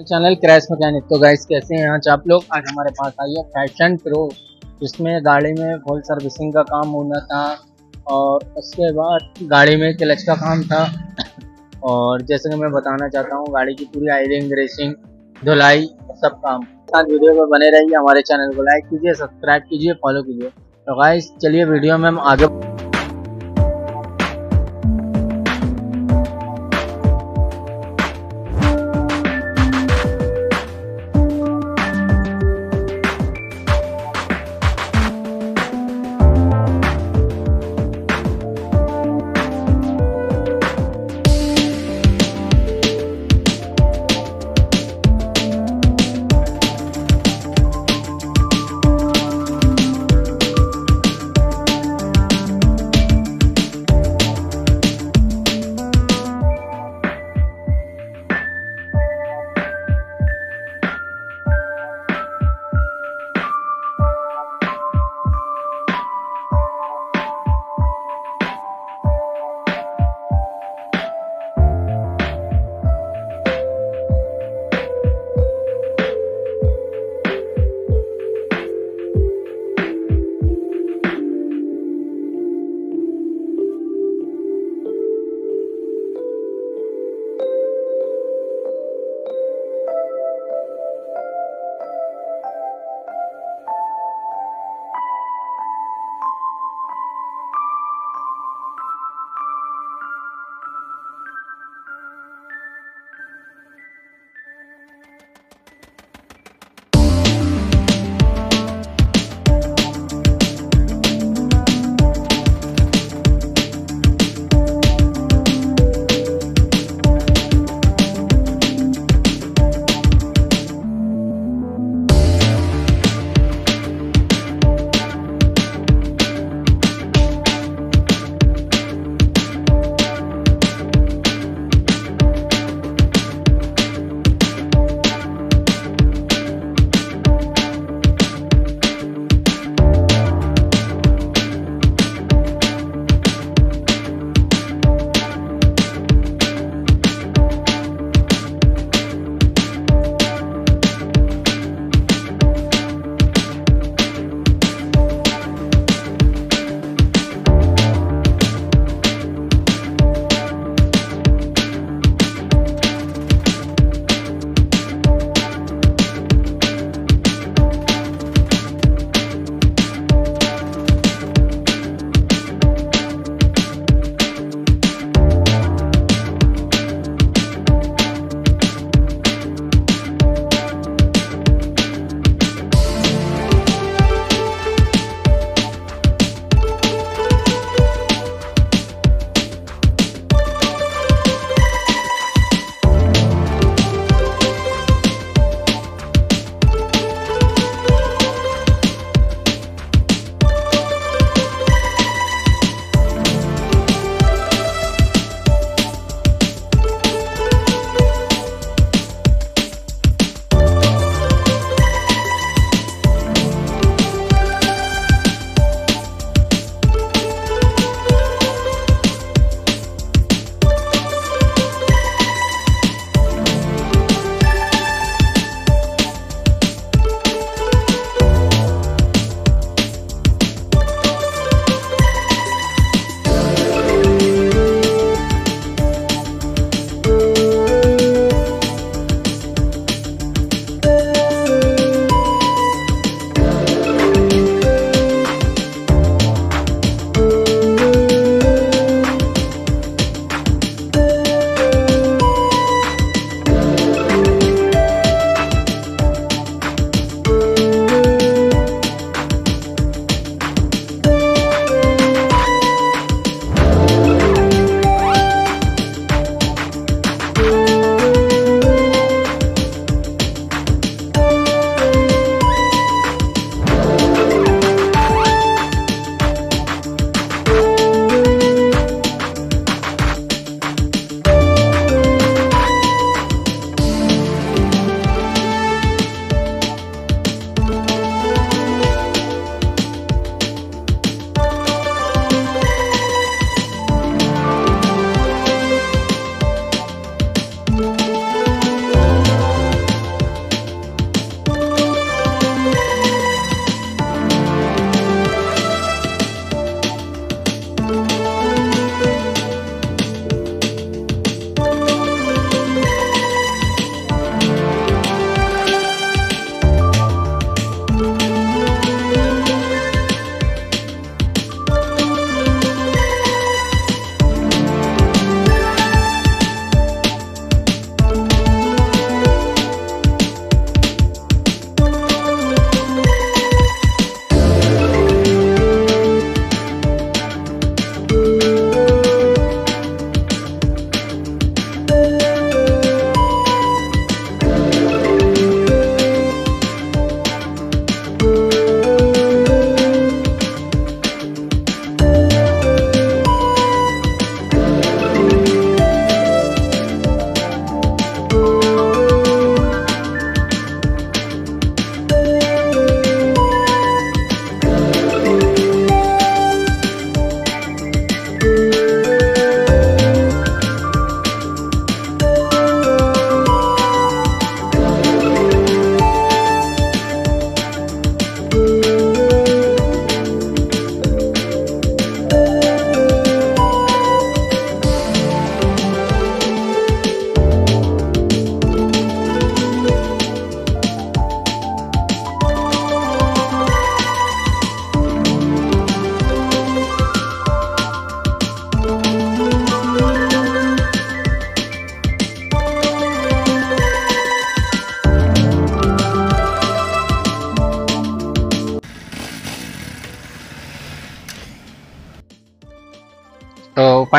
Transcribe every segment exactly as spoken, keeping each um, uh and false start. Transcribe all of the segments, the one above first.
Channel crash mechanic. तो guys कैसे हैं आज आप लोग। आज हमारे पास आई है पैशन प्रो, जिसमें गाड़ी में फुल सर्विसिंग का काम होना था और उसके बाद गाड़ी में क्लच का काम था। और जैसे कि मैं बताना चाहता हूँ, गाड़ी की पूरी आयरिंग, रेसिंग, धुलाई, सब काम साथ वीडियो में बने रहिए। हमारे चैनल को लाइक कीजिए, सब्सक्राइब कीजिए, फॉलो कीजिए। तो गाइस चलिए वीडियो में हम आगे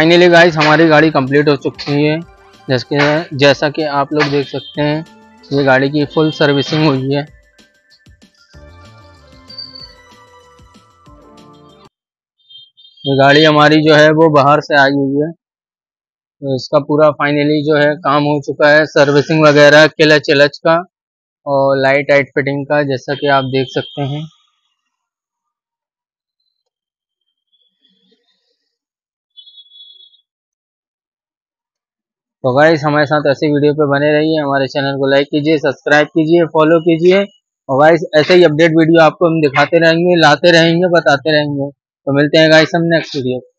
फाइनली गाइस हमारी गाड़ी कंप्लीट हो चुकी है। जैसे जैसा कि आप लोग देख सकते हैं, ये गाड़ी की फुल सर्विसिंग हुई है। ये गाड़ी हमारी जो है वो बाहर से आई हुई है, तो इसका पूरा फाइनली जो है काम हो चुका है, सर्विसिंग वगैरह, क्लच क्लच का और लाइट वाइट फिटिंग का, जैसा कि आप देख सकते हैं। तो गाइस हमारे साथ ऐसी वीडियो पे बने रहिए, हमारे चैनल को लाइक कीजिए, सब्सक्राइब कीजिए, फॉलो कीजिए। और गाइस ऐसे ही अपडेट वीडियो आपको हम दिखाते रहेंगे, लाते रहेंगे, बताते रहेंगे। तो मिलते हैं गाइस हम नेक्स्ट वीडियो।